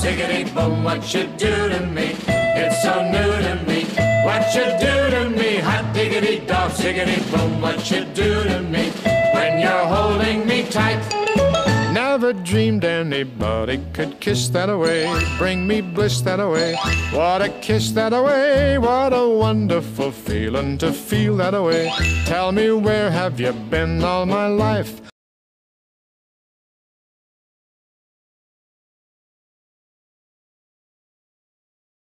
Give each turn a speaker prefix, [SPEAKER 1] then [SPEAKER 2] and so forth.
[SPEAKER 1] ziggity boom, what you do to me? It's so new to me. What you do to me? Hot diggity dog, ziggity boom, what you do to me? When you're holding me tight. Never dreamed anybody could kiss that away, bring me bliss that away. What a kiss that away, what a wonderful feeling to feel that away. Tell me, where have you been all my life?